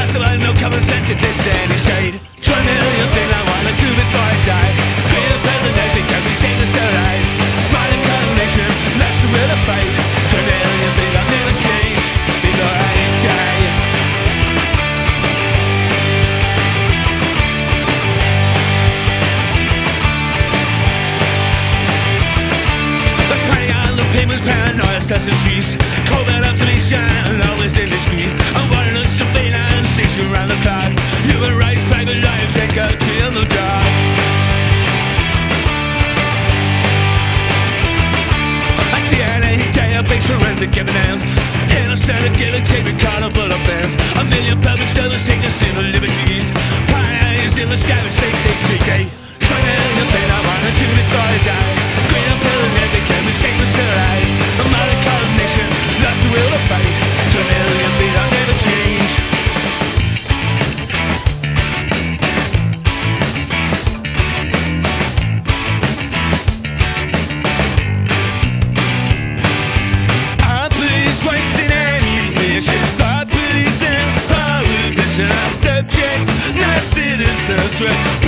Festival, no common sense in this daily state. 20 million things I wanna do before I die. Create a president that can be seen and sterilized. Find a combination, that's the real fight. 20 million things I'll never change before I die. Let's party on the payments, paranoia starts the streets. Covert observation, always indiscreet. I'm running a surveillance station around the clock. Human rights, private lives, they go till the dark. A DNA database, forensic evidence. Innocent or guilty, recallable offense. A million public servants taking civil liberties. Pioneers in the sky with say, trying to thing I wanna do before I die. Great up pill and every can be shaken and sterilized. A modern combination, that's the will to fight. 2 million feet, I'll never change. Our police wasting ammunition. Our police and prohibition. Our subjects, not citizens.